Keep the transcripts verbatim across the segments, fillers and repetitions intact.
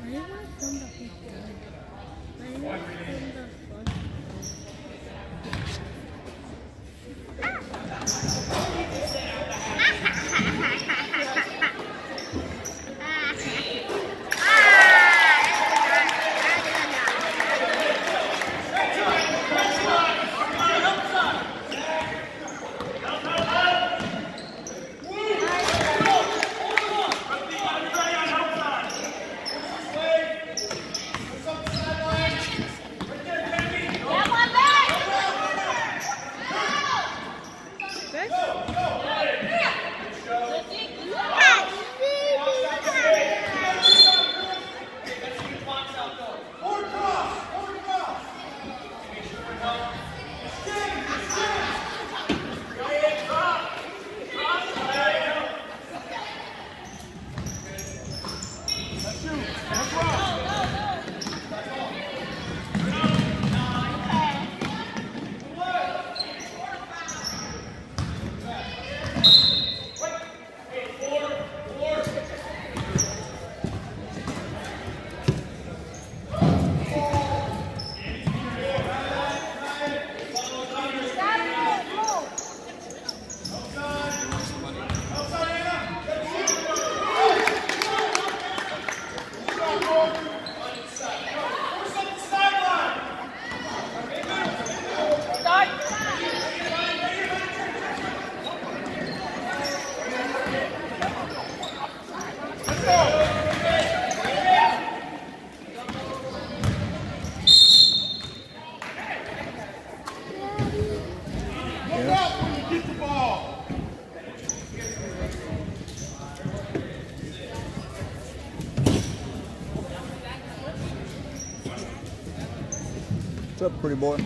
What's up, pretty boy?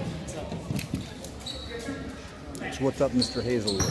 So what's up, Mister Hazelwood?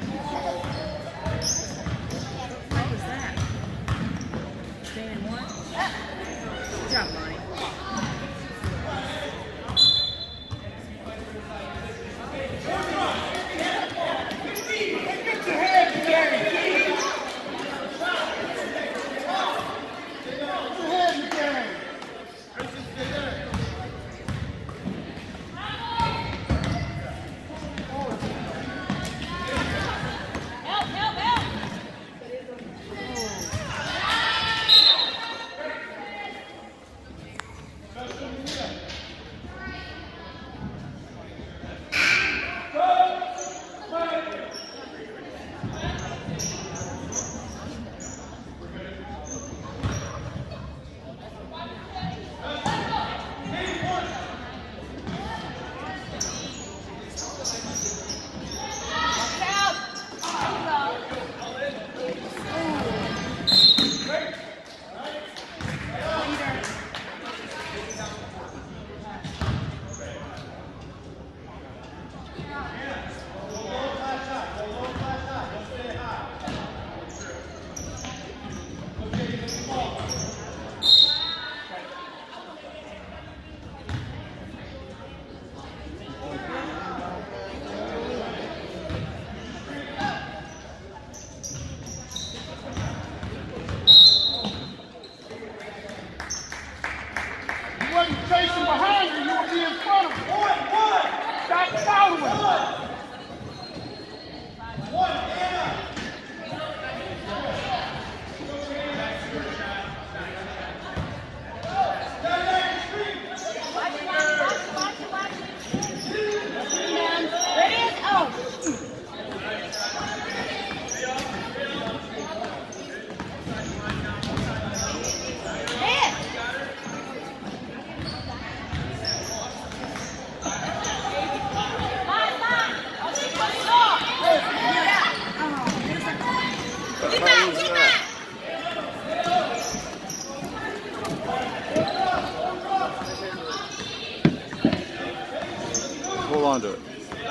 Chasing behind you, you will be in front of him. One, one. Stop following. One. One, Anna. There it is. Oh. Hold on to it.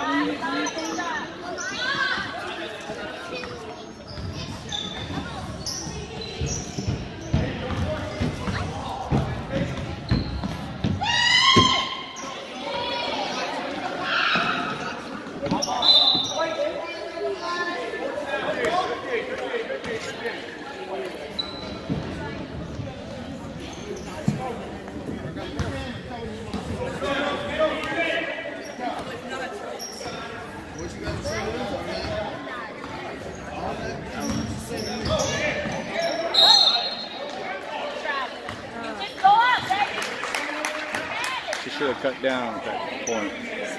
She should have cut down at that point.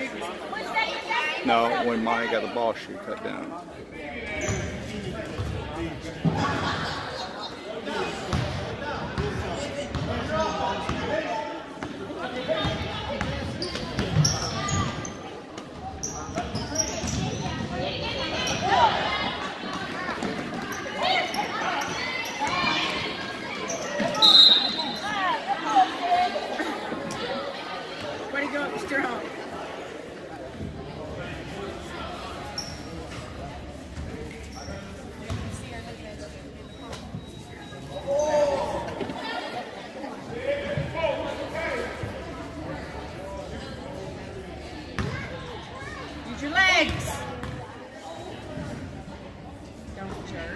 No, when Monty got the ball, she cut down. Way to go, strong. Use your legs. Don't jerk.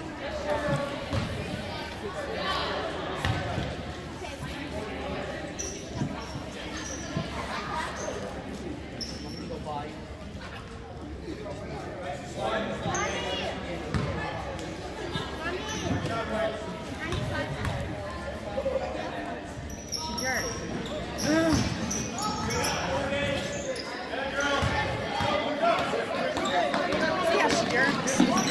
She jerked. See how she jerks?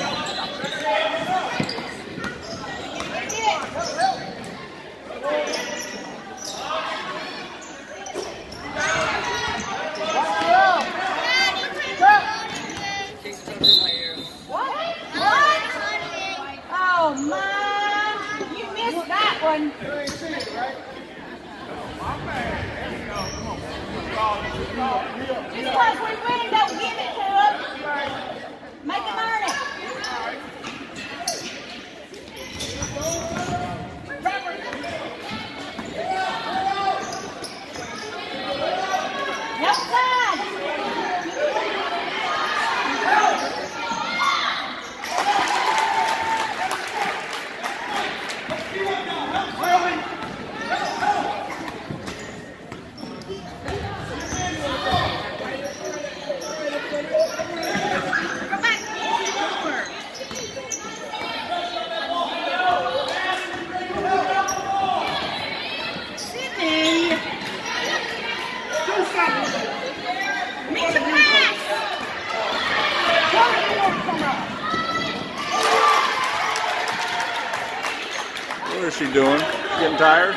What? What? Oh, Mom, you missed that one. Just because we're winning, don't give it to them. Make them earn it. What is she doing? Getting tired?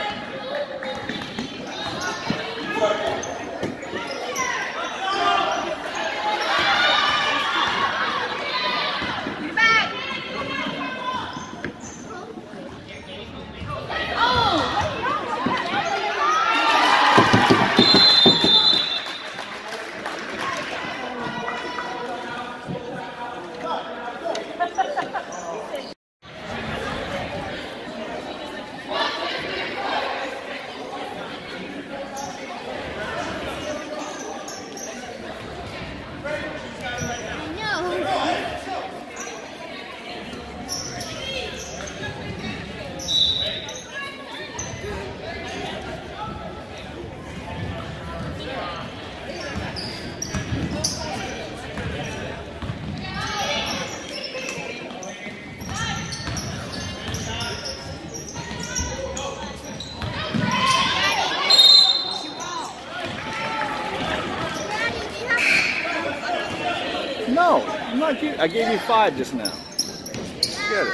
No, I'm not giving, I gave you five just now. Get it.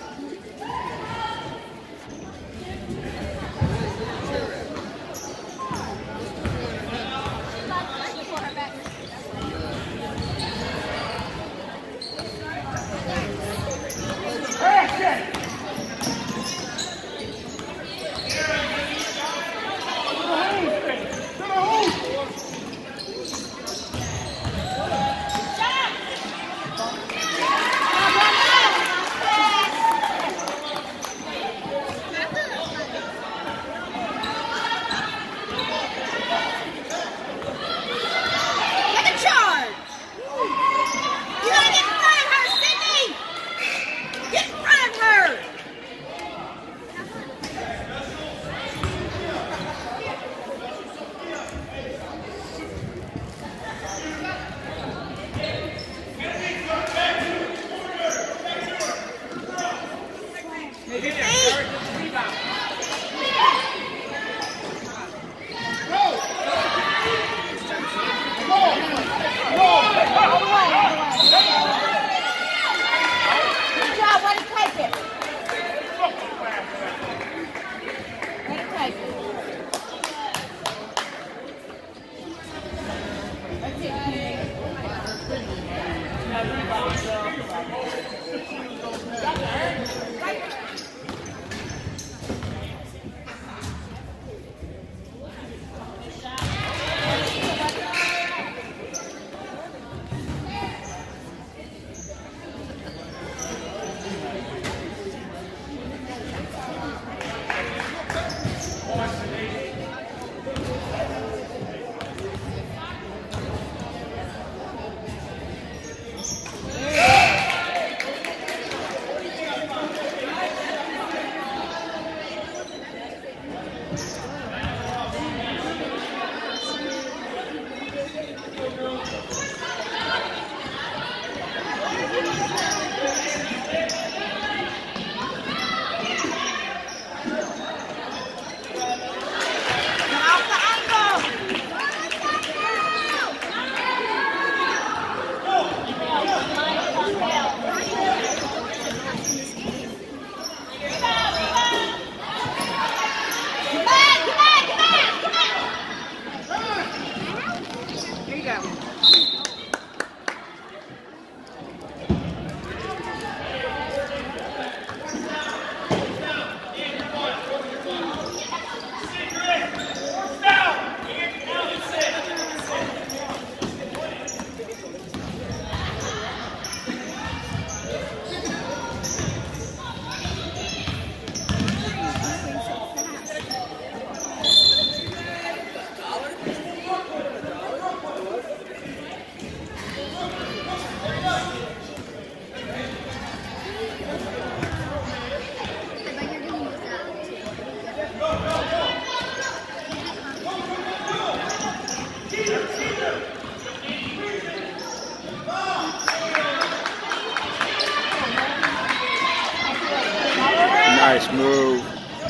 Nice move.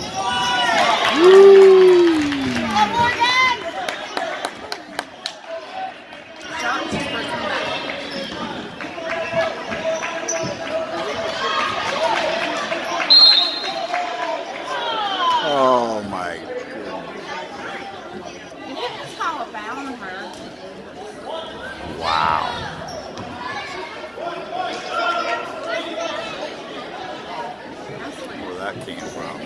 Woo! that came from.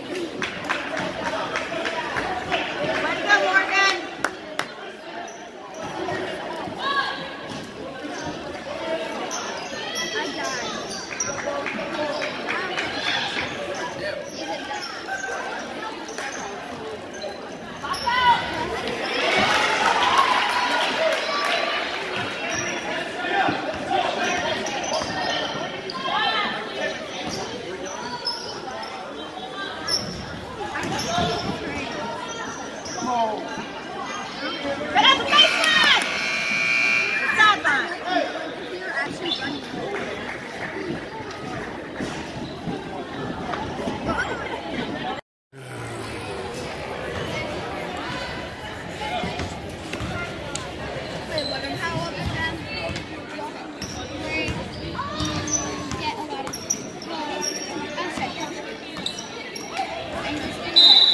Way to go, Morgan. I died. Get out the baseline! Sideline. You're actually running. Wait, Logan, how old is that? Three. Get a lot of. I'm sorry. I'm just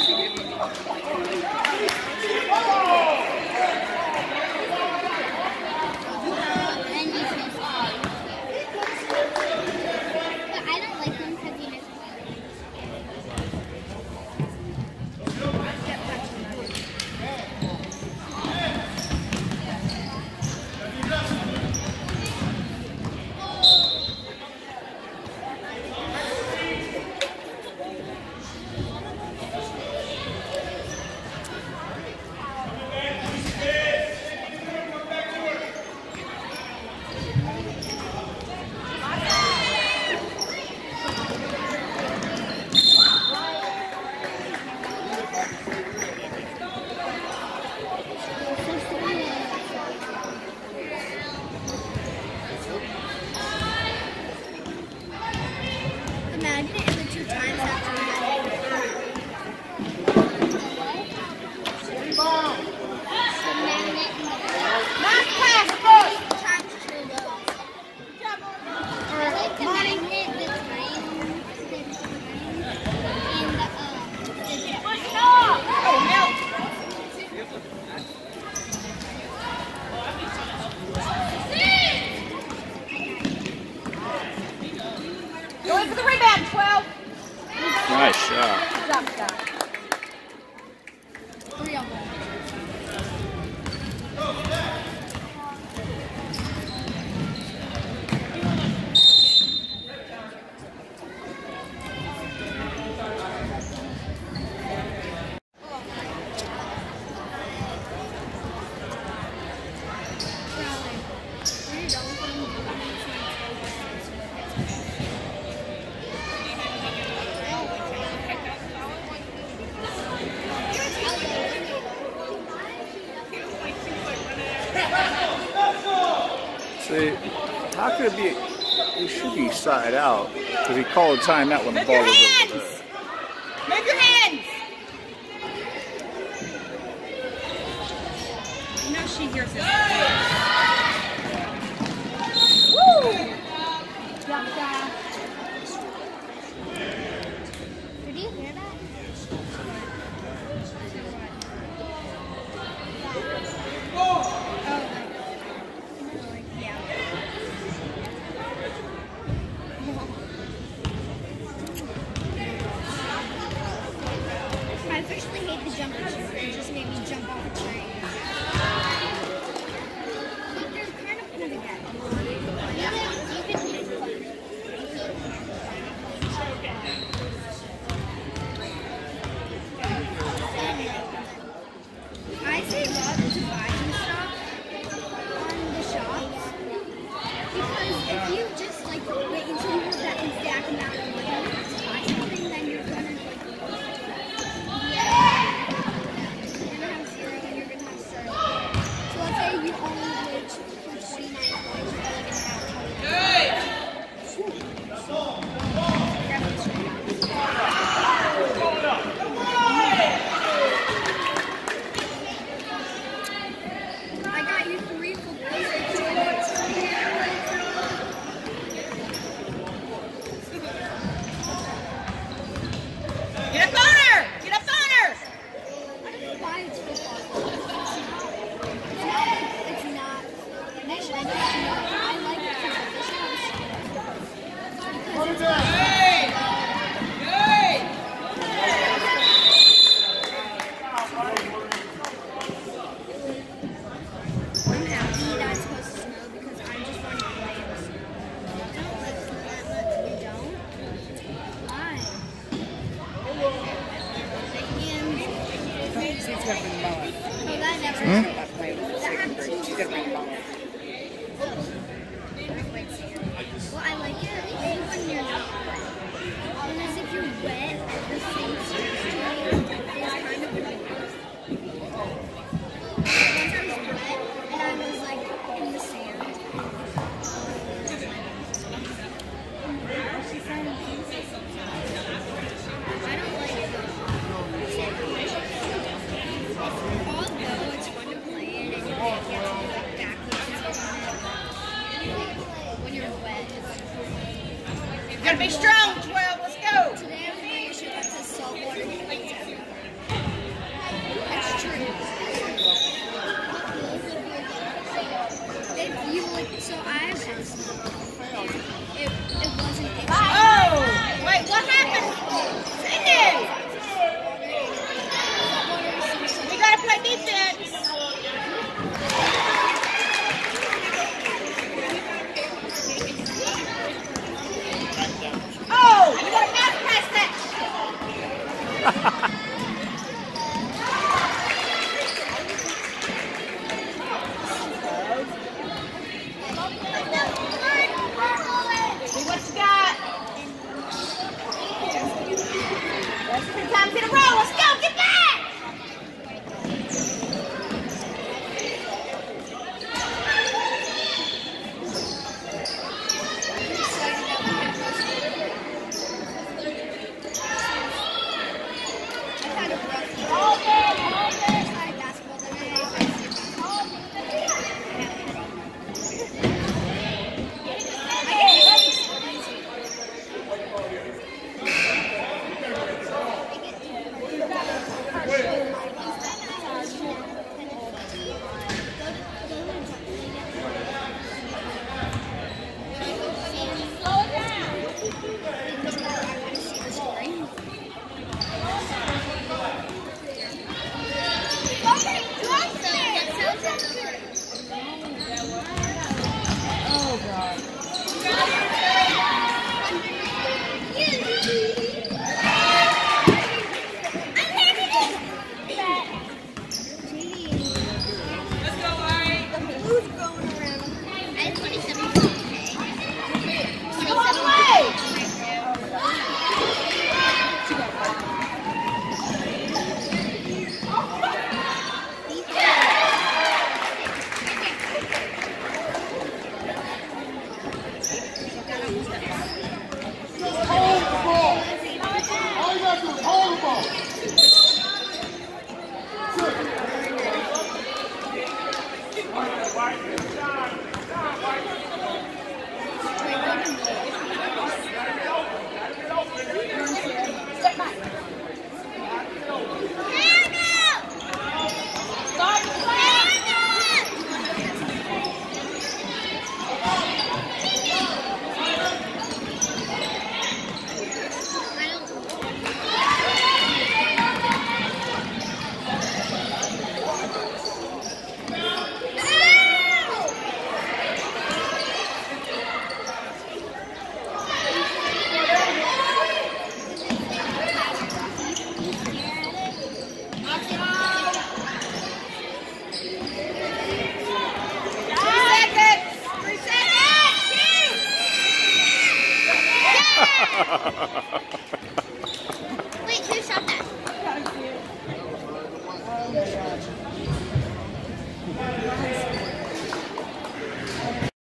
Nice shot. Good job, Scott. Three of them. See, how could it be? It should be side out because he called a timeout when the Move ball your was hands! over there. Move your hands! You know she hears it. Woo! Jump down. Did you hear that? Oh. I officially hate the jump shooter. It just made me jump off a train. But they're kind of cool together. Yeah. You can use I say love to buy some stuff on the shops because if you just like wait until you have that exact amount of money to buy something, then you're gonna like yeah, you're gonna have zero and you're gonna have zero. So let's say you only wage for twenty-nine points, you're only gonna have twenty. I got you three for basics. Get up on her! Get up on her! I don't know why it's football. It's not. It's not. Actually, I don't know. I like it because this house. Because it's Gotta be strong, twelve. Let's go. Today